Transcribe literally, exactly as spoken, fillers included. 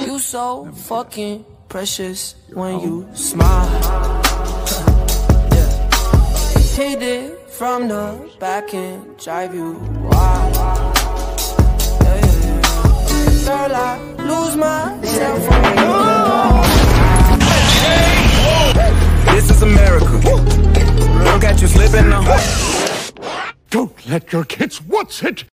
You so fucking precious when you smile. Yeah. Hit it from the back and drive you wild. Yeah, yeah, yeah. Girl, I lose myself when you go. This is America. Don't catch you slipping now. Don't let your kids watch it.